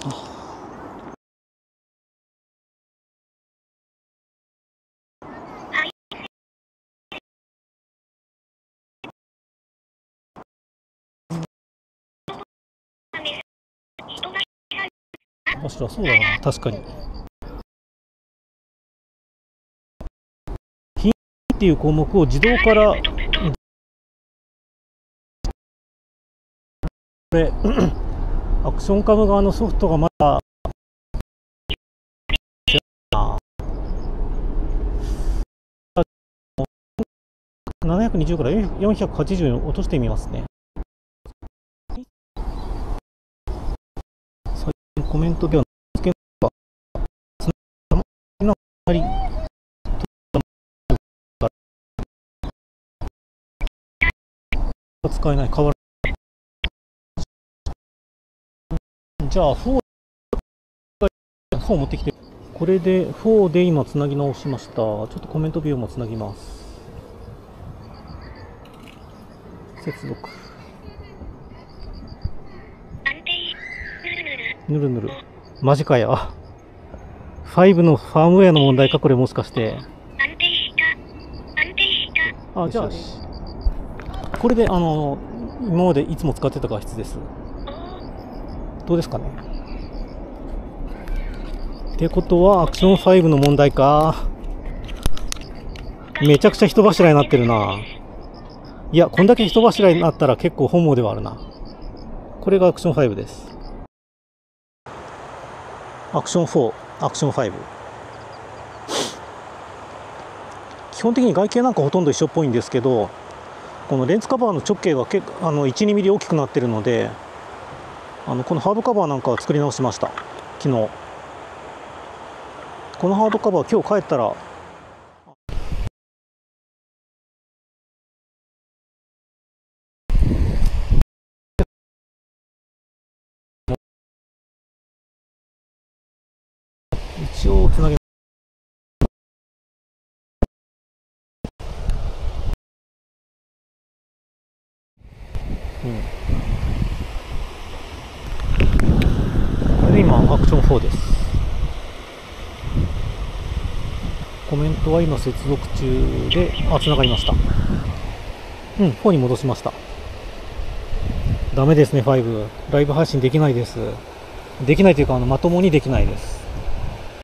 柱、そうだな、確かに。品っていう項目を自動から、これ、アクションカム側のソフトがまだ、720から480に落としてみますね。最近コメントではつけば、使えない、変わらない。じゃあ4持ってきて、これで4で今つなぎ直しました。ちょっとコメントビューもつなぎます。接続。ぬるぬる。マジかや。5のファームウェアの問題か、これもしかして。あ、じゃあ、これで今までいつも使ってた画質です。どうですかね。ってことは、アクション5の問題か。めちゃくちゃ人柱になってるな。いや、こんだけ人柱になったら結構本望ではあるな。これがアクション5です。アクション4、アクション5。基本的に外形なんかほとんど一緒っぽいんですけど、このレンズカバーの直径が1、2ミリ大きくなってるので、このハードカバーなんかは作り直しました、昨日。このハードカバー、今日帰ったら、一応つなげ、これで今アクション4です。コメントは今接続中で、つながりました。4に戻しました。ダメですね、5。ライブ配信できないです。できないというか、まともにできないです。